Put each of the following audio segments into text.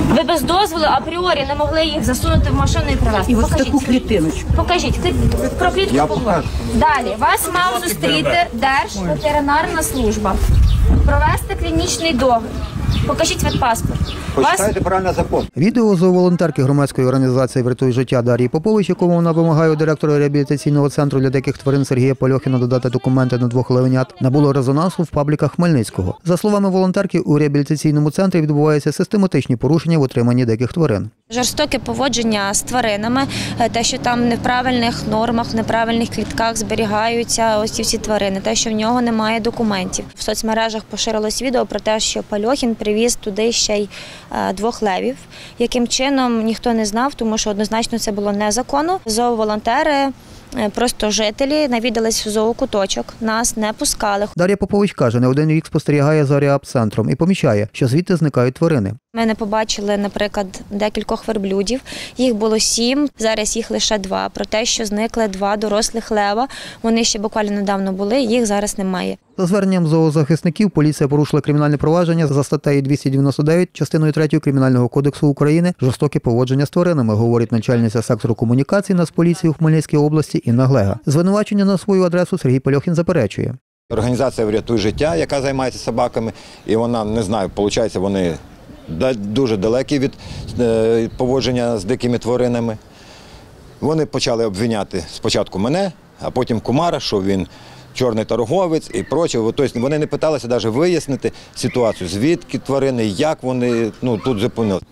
Ви без дозволу апріорі не могли їх засунути в машину і привезти. І ось таку клітиночку. Покажіть, про клітку поговоримо. Далі, вас мав зустріти Держветеринарна служба, провести клінічний догляд. Покажіть ветпаспорт. Почитайте правильно закон. Відео зооволонтерки громадської організації «Врятуй життя» Дар'ї Попович, якому вона вимагає у директора реабілітаційного центру для диких тварин Сергія Польохіна додати документи на 2 левенят, набуло резонансу в пабліках Хмельницького. За словами волонтерки, у реабілітаційному центрі відбуваються систематичні порушення в утриманні диких тварин. Жорстоке поводження з тваринами, те, що там в неправильних нормах, в неправильних клітках зберігаються ось ці всі тварини, те, що в нього немає документів. В соцмережах поширилось відео про те, що Польохін привіз туди ще й 2 левів. Яким чином, ніхто не знав, тому що однозначно це було незаконно. Зооволонтери, просто жителі навідались в зоокуточок, нас не пускали. Дар'я Попович каже, не один рік спостерігає за реабцентром і помічає, що звідти зникають тварини. Ми не побачили, наприклад, декількох верблюдів. Їх було 7, зараз їх лише 2. Про те, що зникли 2 дорослих лева, вони ще буквально недавно були, їх зараз немає. За зверненням зоозахисників, поліція порушила кримінальне провадження за статтею 299, частиною 3 Кримінального кодексу України «Жорстоке поводження з тваринами», говорить начальниця сектору комунікацій Нацполіції у Хмельницькій області Інна Глега. Звинувачення на свою адресу Сергій Польохін заперечує. Організація «Врятуй життя», яка займається собаками, і вона, не знаю, виходить, вони дуже далекі від поводження з дикими тваринами. Вони почали обвиняти спочатку мене, а потім Кумара, що він чорний торговець і прочее. Тобто вони не питалися навіть вияснити ситуацію, звідки тварини, як вони тут зупинилися.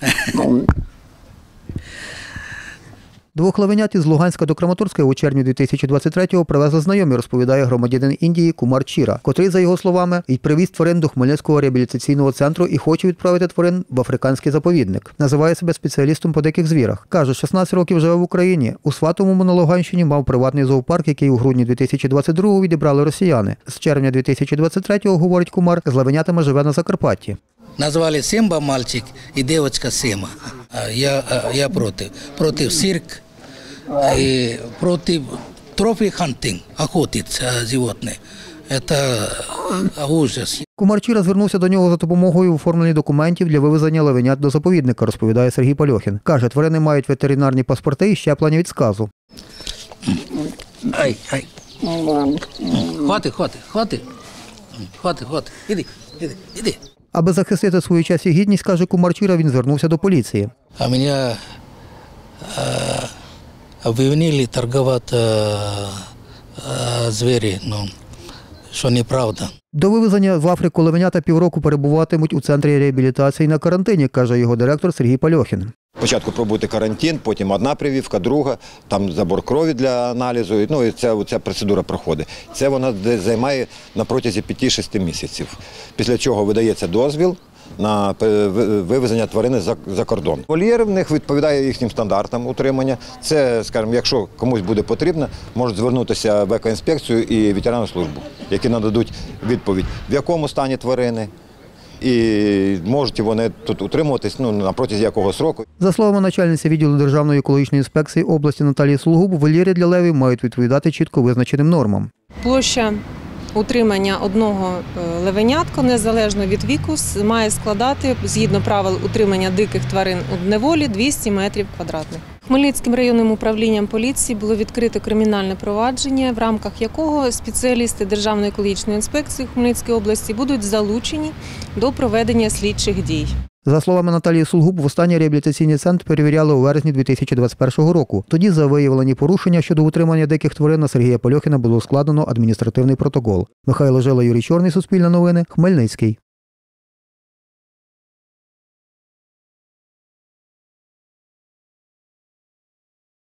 2 левенят із Луганська до Краматорська у червні 2023-го привезли знайомі, розповідає громадянин Індії Кумар Чіра, котрий, за його словами, і привіз тварин до Хмельницького реабілітаційного центру і хоче відправити тварин в африканський заповідник. Називає себе спеціалістом по диких звірах. Каже, 16 років живе в Україні. У Сватовому на Луганщині мав приватний зоопарк, який у грудні 2022-го відібрали росіяни. З червня 2023-го, говорить Кумар, з левенятами живе на Закарпатті. Назвали Симба мальчик и девочка Сима. Я против цирк и против трофи-хантинг, охотить животные. Это ужас. Кумар Чіра звернувся до нього за допомогою в оформленні документів для вивезення левенят до заповідника, розповідає Сергій Польохін. Каже, тварини мають ветеринарні паспорти і щеплення від сказу. Ай. Хватит. Іди. Аби захистити свою честь і гідність, каже Кумар Чіра, він звернувся до поліції. А мене обвинили торгувати звірі, що неправда. До вивезення в Африку левенята півроку перебуватимуть у центрі реабілітації на карантині, каже його директор Сергій Польохін. Спочатку пробути карантин, потім одна прививка, друга, там забор крові для аналізу, і ця процедура проходить. Це вона займає на протязі 5-6 місяців. Після чого видається дозвіл на вивезення тварини за кордон. Вольєр в них відповідає їхнім стандартам утримання. Це, скажімо, якщо комусь буде потрібно, можуть звернутися в екоінспекцію і ветеринарну службу, які нададуть відповідь, в якому стані тварини, і можуть вони тут утримуватись на протязі якого сроку. За словами начальниці відділу Державної екологічної інспекції області Наталії Сулгуб, вольєри для левів мають відповідати чітко визначеним нормам. Площа утримання одного левенятка, незалежно від віку, має складати, згідно правил утримання диких тварин у неволі, 200 метрів квадратних. Хмельницьким районним управлінням поліції було відкрито кримінальне провадження, в рамках якого спеціалісти Державної екологічної інспекції Хмельницької області будуть залучені до проведення слідчих дій. За словами Наталії Сулгуб, востаннє реабілітаційний центр перевіряли у вересні 2021 року. Тоді за виявлені порушення щодо утримання диких тварин на Сергія Польохіна було складено адміністративний протокол. Михайло Жила, Юрій Чорний, Суспільне новини, Хмельницький.